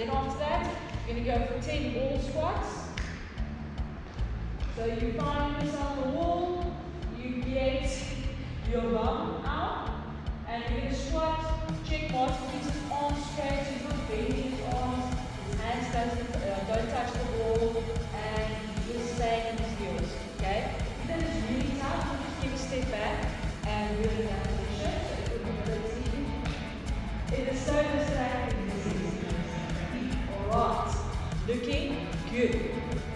then after that, you're going to go for 10 wall squats. So you find yourself on the wall, you get your bum out, and you're going to squat, check Martin keeps his arms straight, he's not bending his arms, his hands don't touch the wall, and he's just staying in his heels, okay? If that is really tough, you just take a step back and really in that position, so it will be easy. It is so distracting, this is alright, looking good.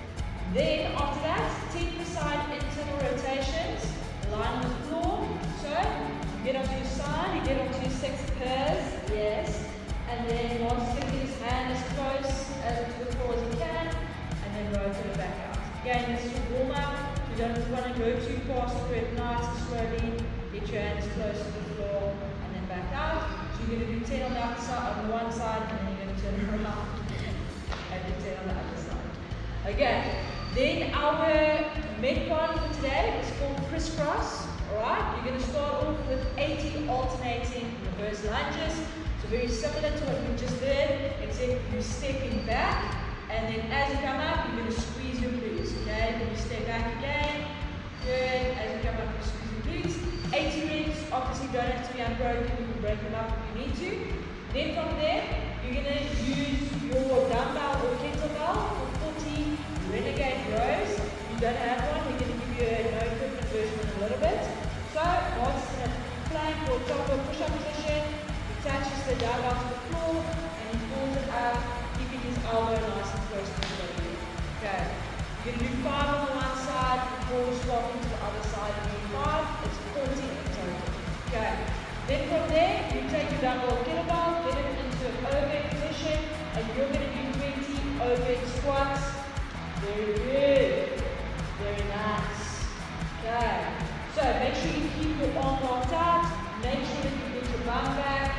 Then after that, 10 side internal rotations, line on the floor. So you get onto your side, you get onto your 6 pairs, yes. And then while sticking his hand as close to the floor as you can, and then rotate it back out. Again, this is your warm up. You don't want to go too fast through it, nice and slowly. Get your hands close to the floor and then back out. So you're going to do 10 on the outside, on the one side, and then you're going to turn it around and do 10 on the other side. Okay. Then our Metcon for today is called crisscross. Alright, you're going to start off with 80 alternating reverse lunges. So very similar to what we just did, except you're stepping back, and then as you come up, you're going to squeeze your glutes. Okay, then you step back again. Good. As you come up, you squeeze your glutes. 80 reps. Obviously, you don't have to be unbroken. You can break them up if you need to. Then from there, you're going to use your dumbbell or kettlebell for 40 renegade rows. If you don't have one, we're going to give you a no equipment version in a little bit. So, Mark's in a plank or top or push-up position. He touches the dumbbell to the floor and he pulls it up, keeping his elbow nice and close to the body. Okay. You're going to do 5 on the one side before swapping to the other side and do 5. It's 40 in total. Okay. Then from there, you take your dumbbell kettlebell, get it into an overhead position, and you're going to do 20 overhead squats. Very good. Very nice. Okay. So make sure you keep your arm locked out. Make sure that you get your bum back.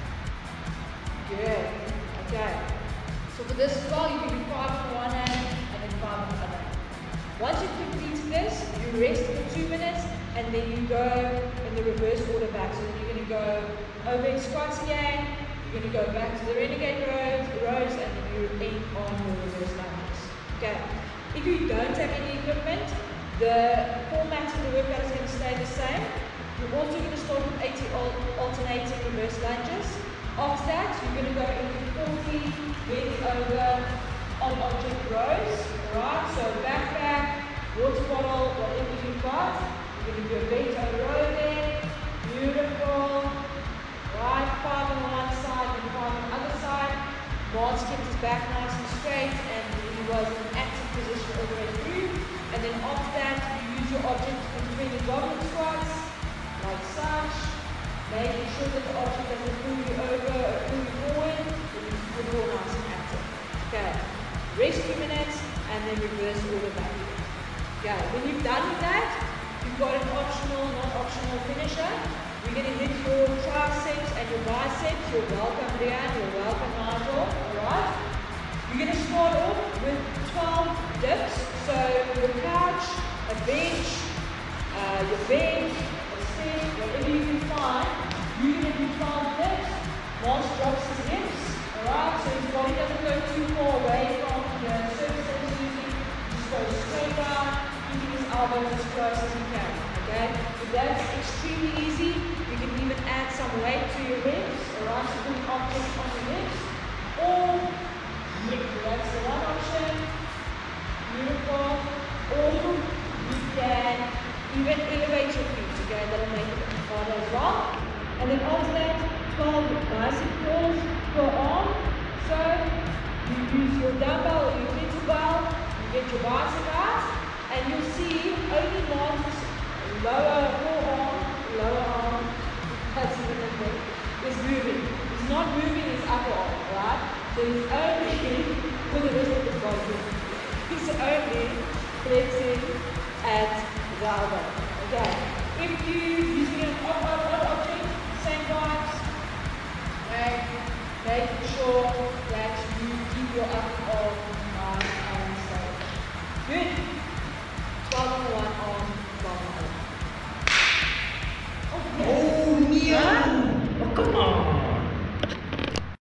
Good. Okay. So for this as well, you can do 5 on one hand and then 5 on the other. Once you've completed this, you rest for 2 minutes and then you go in the reverse order back. So then you're going to go overhead squats again. You're going to go back to the renegade rows and then you end on your reverse lunges. Okay. If you don't have any equipment, the format of the workout is going to stay the same. You're also going to start with 80 alternating reverse lunges. After that, you're going to go into 40 bent over on object rows. Alright, so backpack, water bottle, whatever you've got. You're going to do a bent over row there. Beautiful. Right, 5 on the one side and 5 on the other side. Mark's kept his back nice and straight and he was in an active position all the way through. And then after that, you use your object between the goblet squats, like such, making sure that the object doesn't pull you over or pull you forward, then you keep it all nice and active. Okay, rest 2 minutes and then reverse order back. Okay, when you've done with that, you've got an optional, not optional finisher. You're going to hit your triceps and your biceps. You're welcome, Leanne. You're welcome, Nigel. Alright? You're going to start off with 12 dips. So your couch, a bench, your bed, a step, whatever you can find. You're going to do 12 dips. Mark drops his hips. Alright? So his body doesn't go too far away from the surface that he's using. Just go straight down, keeping his elbows as close as you can. Okay? If that's extremely easy, you can even add some weight to your hips, alright, so put an object on your hips, or that's the one option, beautiful, or you can even elevate your feet, okay, that'll make it harder as well. And then after that, 12 bicep curls per arm, so you use your dumbbell or your kettlebell, you get your bicep out, and you'll see only Mark's lower forearm, lower arm, that's even a thing, is moving. He's not moving his upper arm, right? So he's only, for the rest of his body, he's only flexing at the elbow. Okay. If you're using an odd object, same vibes, okay, making sure that you keep your upper arm